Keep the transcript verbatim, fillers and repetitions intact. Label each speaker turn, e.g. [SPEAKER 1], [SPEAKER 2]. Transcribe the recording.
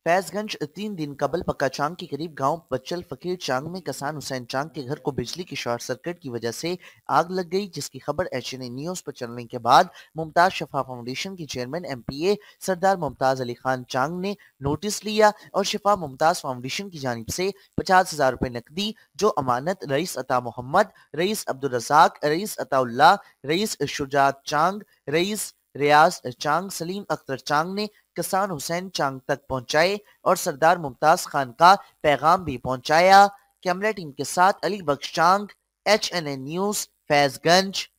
[SPEAKER 1] फैजगंज तीन दिन कबल पक्का चांग के करीब गांव बच्चल फकीर चांग में कसान हुसैन चांग के घर को बिजली की शॉर्ट सर्किट की वजह से आग लग गई, जिसकी खबर एचएनए न्यूज पर चलने के बाद मुमताज शफा फाउंडेशन की चेयरमैन एमपीए सरदार मुमताज अली खान चांग ने नोटिस लिया और शफा मुमताज फाउंडेशन की जानिब से पचास हजार रुपए नकदी जो अमानत रईस अता मोहम्मद, रईस अब्दुल रजाक, रईस अताउल्लाह, रईस शुजात चांग, रईस रियाज चांग, सलीम अख्तर चांग ने किसान हुसैन चांग तक पहुंचाए और सरदार मुमताज खान का पैगाम भी पहुंचाया। कैमरा टीम के साथ अली बख्श चांग, एचएनए न्यूज, फैजगंज।